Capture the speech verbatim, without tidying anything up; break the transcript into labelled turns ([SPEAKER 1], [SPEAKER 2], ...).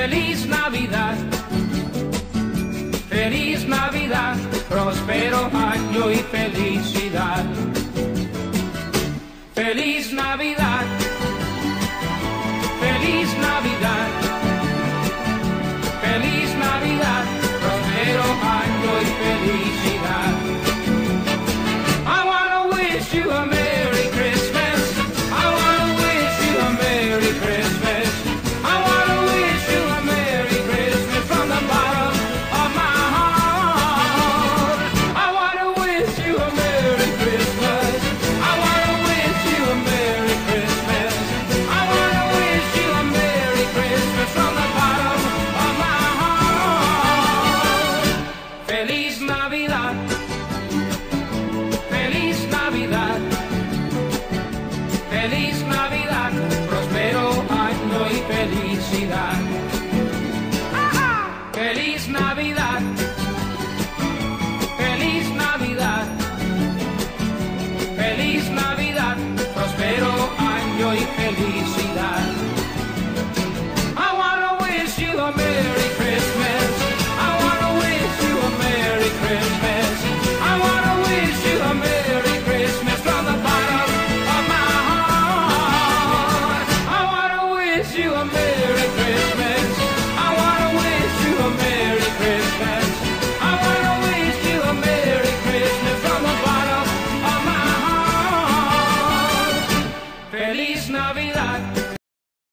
[SPEAKER 1] Feliz Navidad, feliz Navidad, próspero año y felicidad. Feliz Navidad, feliz Navidad, feliz Navidad, próspero año y felicidad. I wanna wish you a Merry Christmas. I wanna wish you a Merry Christmas. I wanna wish you a Merry Christmas from the bottom of my heart. I wanna wish you a Merry Christmas. I wanna wish you a Merry Christmas. I wanna wish you a Merry Christmas from the bottom of my heart. Feliz Navidad, feliz Navidad, feliz Navidad, próspero año y felicidad. Feliz Navidad, feliz Navidad, feliz Navidad, próspero año y felicidad. I wanna wish you a Merry Christmas. I wanna wish you a Merry Christmas. I wanna wish you a Merry Christmas from the bottom of my heart. I wanna wish you a Merry